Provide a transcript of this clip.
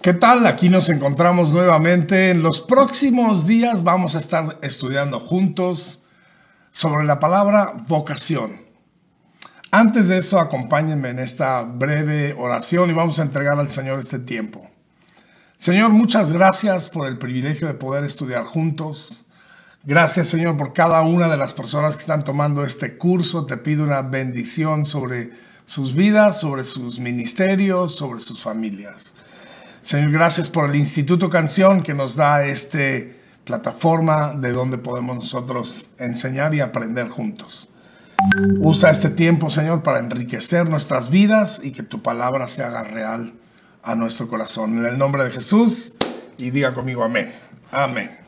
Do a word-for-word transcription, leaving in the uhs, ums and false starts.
¿Qué tal? Aquí nos encontramos nuevamente. En los próximos días vamos a estar estudiando juntos sobre la palabra vocación. Antes de eso, acompáñenme en esta breve oración y vamos a entregar al Señor este tiempo. Señor, muchas gracias por el privilegio de poder estudiar juntos. Gracias, Señor, por cada una de las personas que están tomando este curso. Te pido una bendición sobre sus vidas, sobre sus ministerios, sobre sus familias. Señor, gracias por el Instituto Canción que nos da esta plataforma de donde podemos nosotros enseñar y aprender juntos. Usa este tiempo, Señor, para enriquecer nuestras vidas y que tu palabra se haga real a nuestro corazón. En el nombre de Jesús, y diga conmigo amén. Amén.